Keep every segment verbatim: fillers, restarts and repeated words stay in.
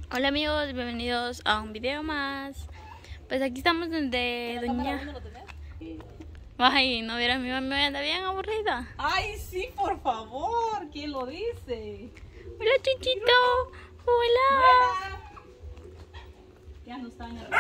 Hola amigos, bienvenidos a un video más. Pues aquí estamos donde doña... Ay, no vieras, mi mamá anda bien aburrida. Ay, sí, por favor, ¿quién lo dice? Hola Chichito, hola. Buena. Ya no está en el...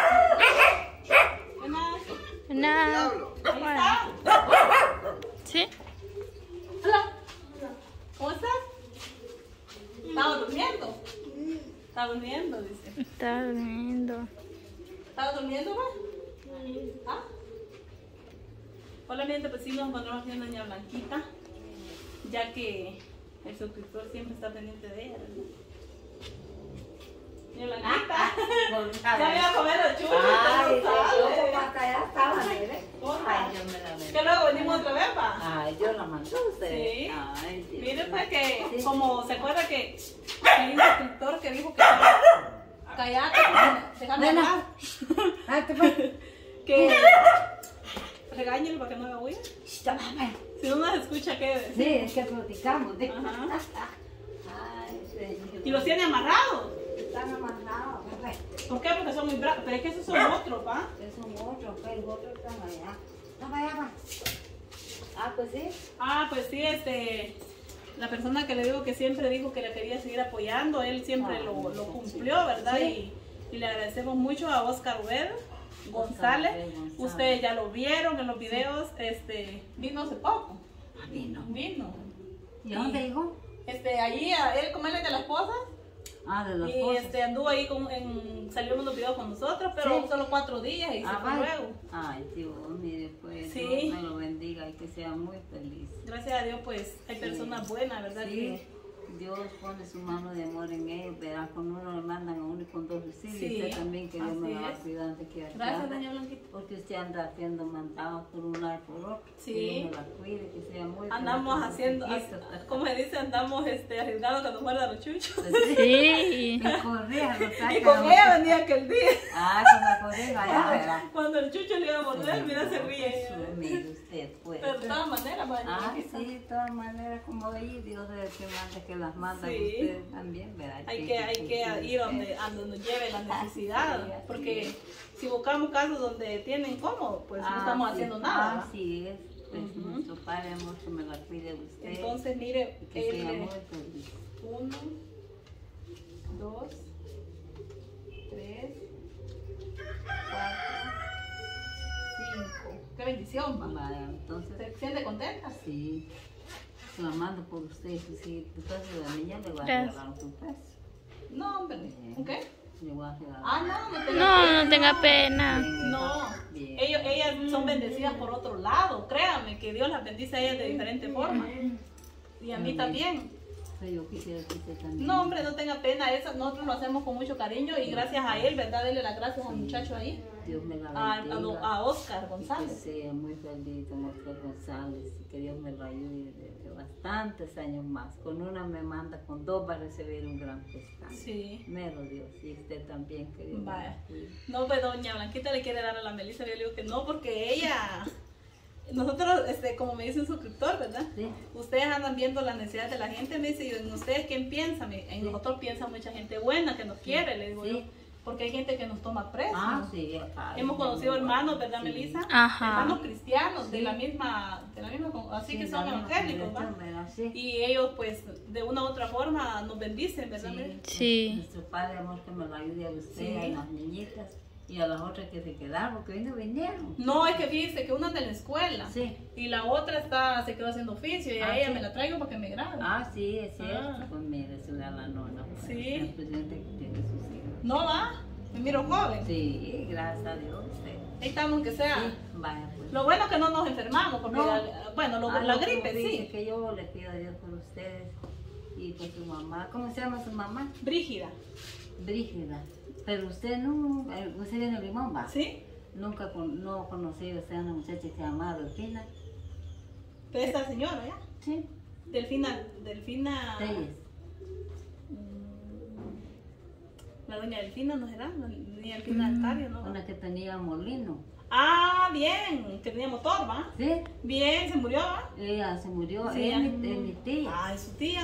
Buenas. Nada. Ahí está. ¿Sí? Hola. ¿Cómo estás? ¿Estaba durmiendo? Está durmiendo, dice. Está durmiendo. ¿Estaba durmiendo, va? ¿Ah? Hola, mi gente, pues sí, nos encontramos aquí en Doña Blanquita, ya que el suscriptor siempre está pendiente de ella, ¿verdad? Doña Blanquita, ya me iba a comer los chuchos. Ay, ¿no yo sabes? como acá ya estaba, mire. ¿Cómo Ay, está? yo me la Que veo. luego venimos otra vez, va. Ay, yo la mandó a usted. Sí. Ay, Dios. Mire, pues que, Sí. como se acuerda que hay un suscriptor que dijo que callate, déjame Nena. hablar. Ay, ¿qué fue? Que regáñelo para que no haga huir. Ay, Si no nos escucha, ¿qué decir? sí, es que platicamos. ¿de? Ajá. Ay, señor. Y los tiene amarrados. Están amarrados. Ay, ¿Por qué? Porque son muy bravos. Pero es que esos son otros, ¿va? esos son otros, pues, los otros están allá. No, vaya, va. Ah, pues sí. Ah, pues sí, este. La persona que le digo que siempre dijo que le quería seguir apoyando, él siempre Ah, lo, lo sí. cumplió, ¿verdad? Sí. Y, y le agradecemos mucho a Oscar Ubed González. Ubed González. Ustedes ya lo vieron en los videos, este, vino hace poco. Ah, vino. Vino. ¿Y a dónde llegó? Este, allí, a él, como él es de la esposa, Ah, de los y pozos. este, anduvo ahí, con, en, salió en los videos con nosotros, pero Sí. solo cuatro días y se Ah, fue vaya. luego. Ay, Dios, mire, pues, Sí. Dios me lo bendiga y que sea muy feliz. Gracias a Dios, pues, hay Sí. personas buenas, ¿verdad? Sí, Que, Dios pone su mano de amor en ellos, verá, con uno le mandan a uno y con dos recibe. Sí, Y usted también, que Dios me así la va es. cuidando que aquí gracias, anda, doña Blanquita. porque usted anda haciendo mandados por un lado y por otro. Sí. Que Dios me la cuide, que sea muy Andamos feliz, haciendo, chiquito. como se dice, andamos este, arriesgando que nos muerdan los chuchos. Sí. Y corría, lo saca. Y con ella venía aquel día. Ah, con la correa, ya verá. Cuando el chucho le iba a morder, mira, se ríe. Jesús, mire usted, pues. Pero de todas maneras, doña Ah, Blanquita, sí, de todas maneras, como ahí, Dios es el que manda, que las manda Sí. a ustedes también, ¿verdad? hay que, hay que ir donde, a donde nos lleve la necesidad, Sí, así porque es. si buscamos casos donde tienen cómo, pues no estamos haciendo nada. ¿va? Así es, pues Ujú. nuestro Padre amor que me la cuide de usted. Entonces, mire, y que sea él, muy feliz. uno, dos, tres, cuatro, cinco. Qué bendición, mamá. Vaya, entonces, ¿Se siente contenta? sí, la mando por usted, sí, entonces a la niña le voy a Gracias. regalar un peso. No, hombre. ¿Ok? Le voy a regalar. Ah, no, no tenga No, pena. no tenga pena. Bien, No, bien. ellos, ellas son bendecidas por otro lado, créanme que Dios las bendice a ellas de diferente forma. Y a mí Amén. también. Sí, yo quisiera que usted también. No, hombre, no tenga pena, eso nosotros lo hacemos con mucho cariño y gracias a él, ¿verdad? Dele las gracias al muchacho ahí, Dios me la a, bendiga. a, a Oscar Y que González. sea muy feliz como Oscar González y que Dios me lo ayude de, de bastantes años más. Con una me manda, con dos va a recibir un gran pescado. Sí. Mero Dios, y usted también, que Dios me Vaya. la cuide. No, pues doña Blanquita le quiere dar a la Melissa, yo le digo que no, porque ella, nosotros, este, como me dice un suscriptor, ¿verdad? Sí, Ustedes andan viendo las necesidades de la gente, me dice, y en ustedes quién piensa, Me- en Sí. nosotros piensa mucha gente buena que nos quiere, le digo Sí. yo, porque hay gente que nos toma preso. ah, sí. acá hay Hemos muy conocido bueno. hermanos, ¿verdad, Sí. Melissa? Ajá. Hermanos cristianos de Sí. la misma, de la misma, con- así Sí, que la son misma evangélicos, ¿va? congregación, ¿verdad? Sí. Y ellos, pues, de una u otra forma nos bendicen, ¿verdad, Melissa? Sí. Nuestro Padre amor que me lo ayude a usted, Sí. a las niñitas y a las otras que se quedaron, porque hoy no vinieron. No, es que fíjese que una anda en la escuela Sí. y la otra está, se quedó haciendo oficio y a Ah, ella sí. me la traigo para que me grabe. Ah, sí, es cierto. Ah. Pues mire, se le da la nona. Pues, Sí. el presidente que tiene sus hijos. No va, me miro joven. Sí, gracias a Dios. Sí. Ahí estamos que sea. Sí, vaya pues. Lo bueno es que no nos enfermamos, porque No. la- bueno, lo- Ah, la no, gripe como dice, sí. que yo le pido a Dios por ustedes y por su mamá. ¿Cómo se llama su mamá? Brígida, Brígida. Pero usted no, eh, usted viene de Limón, va. ¿sí? Nunca con, no conocí a usted a una muchacha que se llama Delfina. Pero esta señora, ¿ya? Sí. Delfina, Delfina. Reyes. La doña Delfina, ¿no será? La doña Delfina Altario, ¿no? Una que tenía molino. Ah, bien, que tenía motor, ¿va? Sí. Bien, se murió, ¿va? Ella se murió. Sí, Ella ya. es mi, es mi tía. Ah, es su tía, ¿no?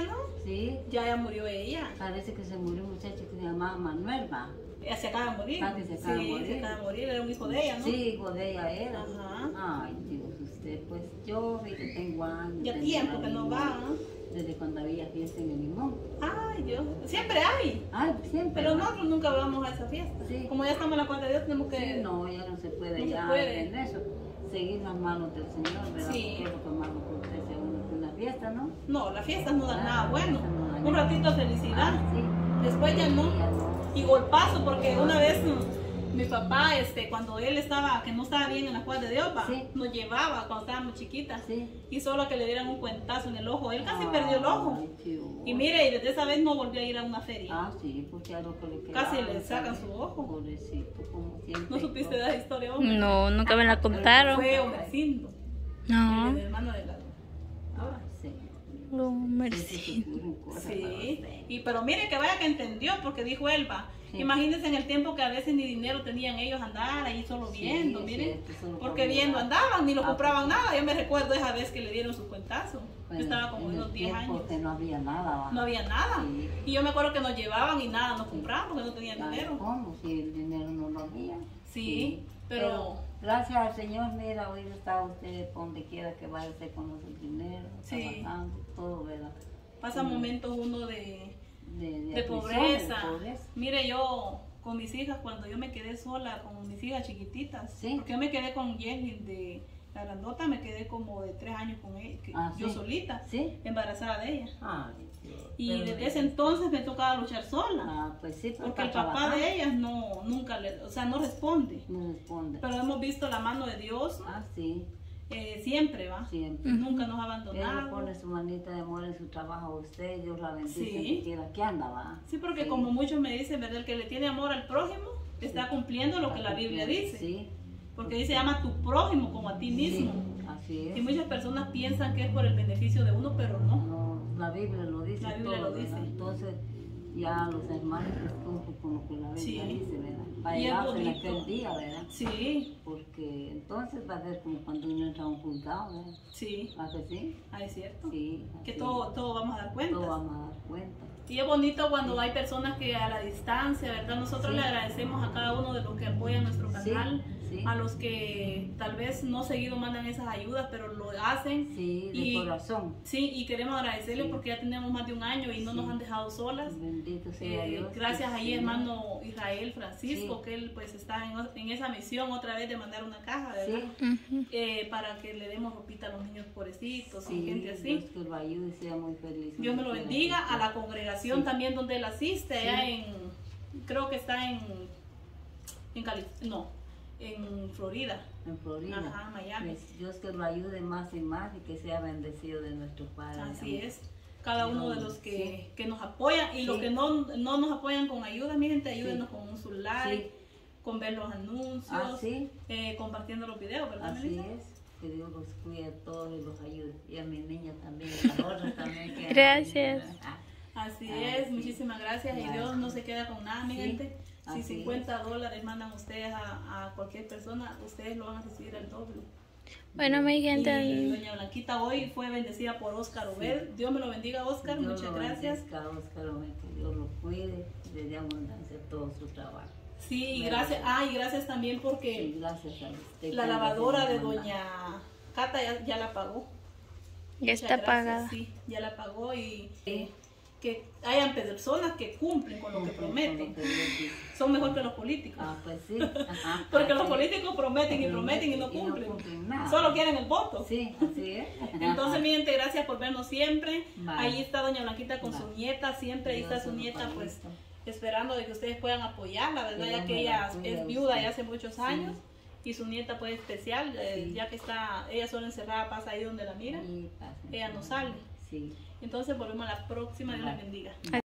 Sí, Ya ya murió ella. parece que se murió un muchacho que se llamaba Manuel, va. Ella se acaba de morir. Ah, que se acaba de sí, morir. se acaba de morir. Era un hijo de ella, ¿no? Sí, hijo de ella era. Ajá. Ay, Dios, usted, pues yo vi que tengo años. Ya de tiempo andar que en no Limón, va. ¿no? Desde cuando había fiesta en el Limón. Ay, Dios. Siempre hay. Ay, siempre. Pero va. nosotros nunca vamos a esa fiesta. Sí. Como ya estamos en la cuenta de Dios, tenemos que... Sí, no, ya no se puede, No se ya puede. en eso. Seguir las manos del Señor, ¿verdad? Sí. Porque es lo que más nos acontece a uno en una fiesta, ¿no? No, las fiestas no dan Ah, nada bueno. las fiestas no dan Un nada. ratito de felicidad. Ah, sí. Después ya Sí, no. ya no. Y golpazo, porque una vez mm, mi papá, este, cuando él estaba, que no estaba bien en la cuadra de Dios, va, Sí. nos llevaba cuando estábamos chiquitas. Sí. Y solo que le dieran un cuentazo en el ojo. Él casi perdió el ojo. Ay, Dios. Y mire, y desde esa vez no volvió a ir a una feria. Ah, sí, porque a lo que le quedaba. Casi le sacan su ojo. Pobrecito, como siempre. ¿No supiste de esa historia, hombre? No, nunca me la contaron. Fue Homercindo, No. el hermano de la... Ah, sí. No, Sí, merci. sí, sí, cosas para Sí, usted. y pero mire que vaya que entendió, porque dijo él, va, Sí. imagínense en el tiempo que a veces ni dinero tenían ellos andar ahí solo Sí, viendo, es miren, cierto, solo porque por viendo mirar. andaban, ni lo Ah, compraban pues, nada. Yo me recuerdo esa vez que le dieron su cuentazo, yo bueno, estaba como en unos el diez tiempo años, que no había nada, va. no había nada, Sí. y yo me acuerdo que nos llevaban y nada, nos compraban porque no tenían Ay, dinero, ¿cómo? Si el dinero no lo había. sí, pero, gracias al Señor, mira, hoy está usted por donde quiera que vaya, usted conoce el dinero, Sí. trabajando, todo, ¿verdad? pasa Sí. momentos uno de, De, de, de aflicción, pobreza, de pobreza. mire yo con mis hijas, cuando yo me quedé sola con mis hijas chiquititas, Sí. porque yo me quedé con Jenny de la grandota, me quedé como de tres años con ella, que- Ah, yo sí. solita, ¿Sí? embarazada de ella. Ay, Dios. Y Pero- desde ese entonces me tocaba luchar sola, Ah, pues sí, pero porque el está papá trabajando. de ellas no, nunca le, o sea, no responde. No responde. Pero hemos visto la mano de Dios Ah, sí, eh, siempre, ¿va? siempre. Nunca nos ha Él le abandonado. pone su manita de amor en su trabajo a usted, Dios la bendice Sí. donde quiera que anda, va. Sí, porque Sí. como muchos me dicen, ¿verdad? El que le tiene amor al prójimo está cumpliendo lo que la Biblia dice. Sí. Porque dice, ama a tu prójimo como a ti mismo. Sí, así es. Y muchas personas piensan que es por el beneficio de uno, pero no. No, la Biblia lo dice La Biblia todo, lo dice. ¿verdad? Entonces, ya los hermanos pues cumplen con lo que la Biblia Sí. dice, ¿verdad? Para Y es llegarse en bonito. aquel día, ¿verdad? Sí, Porque entonces va a ser como cuando uno entra a un juzgado, ¿verdad? sí, ¿Va que sí? ah, es cierto. Sí. Que así todo, es. todo vamos a dar Todo cuenta. vamos a dar cuenta. Y es bonito cuando hay personas que a la distancia, ¿verdad? Nosotros Sí. le agradecemos a cada uno de los que apoyan nuestro Sí, canal, sí. a los que tal vez no seguido mandan esas ayudas, pero lo hacen. Sí, de Y- corazón. Sí, y queremos agradecerles Sí. porque ya tenemos más de un año y no Sí. nos han dejado solas. Bendito sea Eh, Dios. gracias que ahí sí. hermano Israel Francisco, Sí. que él pues está en, en esa misión otra vez de mandar una caja, ¿verdad? Sí. Ujú. Eh, para que le demos ropita a los niños pobrecitos y Sí, gente así. Dios que lo ayude y sea muy feliz. Dios me lo donde quiera bendiga. que A la esté. congregación Sí. también donde él asiste, allá Sí. en, creo que está en, en Cali, no, en Florida. En Florida. Ajá, Miami. Pues Dios que lo ayude más y más y que sea bendecido de nuestro Padre. Así Amén. es. Cada uno de los que, que nos apoyan y Sí. los que no, no nos apoyan con ayuda, mi gente, ayúdenos con un su like, Sí. con ver los anuncios, Ah, sí. eh, compartiendo los videos, ¿verdad, Así Melissa? es. Que Dios los cuide a todos y los ayude. Y a mi niña también, y a las otras también. Que Gracias. Ah, Así Ah, es, sí. muchísimas gracias y Gracias. Dios no se queda con nada, mi Sí, gente. Si así cincuenta dólares mandan ustedes a, a cualquier persona, ustedes lo van a recibir al doble. Bueno, mi Y gente, doña Blanquita hoy fue bendecida por Oscar Sí. Obed. Dios me lo bendiga, Oscar. Dios Muchas lo gracias. bendezca, Óscar, amén, que Dios lo cuide y le dé abundancia a todo su trabajo. Sí, y Bueno. gracias. Ah, y gracias también porque Sí, gracias a usted. la que lavadora de nos manda. doña Cata ya, ya la pagó. ya Muchas está gracias, pagada. Sí, ya la pagó y eh, que hayan personas que cumplen con lo que Cumple con prometen. lo que Dios dice. Son mejor que los políticos. Ah, pues sí. Ajá. Porque los Así políticos prometen y prometen y no Y no cumplen. cumplen nada. Solo quieren el voto. Sí, así es. Entonces, mi gente, gracias por vernos siempre. Vale. Ahí está doña Blanquita con su Vale. nieta, siempre ahí está Dios su se lo nieta, pague. pues esperando de que ustedes puedan apoyarla, ¿verdad? Que Ya Dios que me ella la cuide es a viuda usted. ya hace muchos Sí. años y su nieta pues especial, eh, Sí. ya que está, ella sola encerrada, pasa ahí donde la mira, Sí, pasa. ella no sale. Sí. Entonces volvemos a la próxima, Dios les Vale. bendiga.